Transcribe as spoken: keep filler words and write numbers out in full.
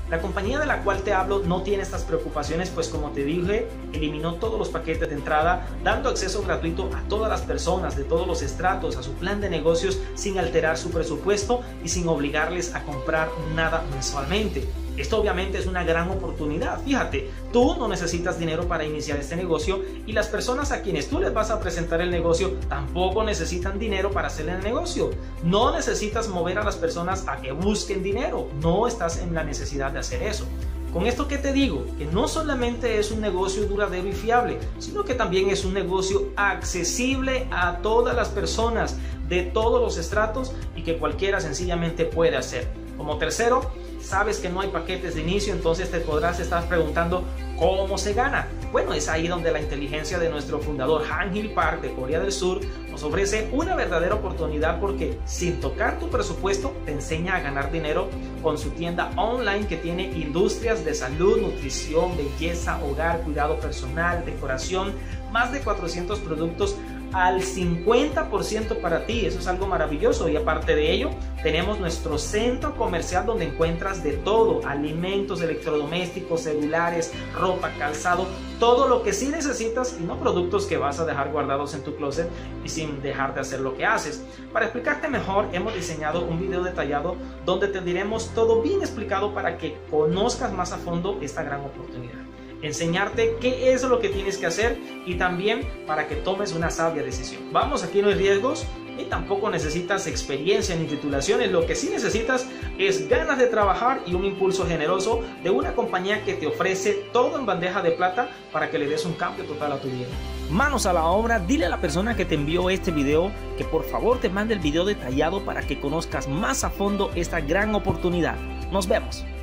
La compañía de la cual te hablo no tiene estas preocupaciones, pues como te dije, eliminó todos los paquetes de entrada, dando acceso gratuito a todas las personas de todos los estratos a su plan de negocios sin alterar su presupuesto y sin obligarles a comprar nada mensualmente. Esto obviamente es una gran oportunidad. Fíjate, tú no necesitas dinero para iniciar este negocio y las personas a quienes tú les vas a presentar el negocio tampoco necesitan dinero para hacer el negocio. No necesitas mover a las personas a que busquen dinero. No estás en la necesidad de hacer eso. Con esto que te digo, que no solamente es un negocio duradero y fiable, sino que también es un negocio accesible a todas las personas de todos los estratos y que cualquiera sencillamente puede hacer. Como tercero, sabes que no hay paquetes de inicio, entonces te podrás estar preguntando ¿cómo se gana? Bueno, es ahí donde la inteligencia de nuestro fundador Han Hil Park de Corea del Sur nos ofrece una verdadera oportunidad, porque sin tocar tu presupuesto te enseña a ganar dinero con su tienda online que tiene industrias de salud, nutrición, belleza, hogar, cuidado personal, decoración, más de cuatrocientos productos al cincuenta por ciento para ti. Eso es algo maravilloso. Y aparte de ello, tenemos nuestro centro comercial donde encuentras de todo: alimentos, electrodomésticos, celulares, ropa, calzado, todo lo que sí necesitas y no productos que vas a dejar guardados en tu closet y sin dejar de hacer lo que haces. Para explicarte mejor, hemos diseñado un video detallado donde te diremos todo bien explicado para que conozcas más a fondo esta gran oportunidad. Enseñarte qué es lo que tienes que hacer y también para que tomes una sabia decisión. Vamos, aquí no hay riesgos y tampoco necesitas experiencia ni titulaciones. Lo que sí necesitas es ganas de trabajar y un impulso generoso de una compañía que te ofrece todo en bandeja de plata para que le des un cambio total a tu vida. Manos a la obra, dile a la persona que te envió este video que por favor te mande el video detallado para que conozcas más a fondo esta gran oportunidad. Nos vemos.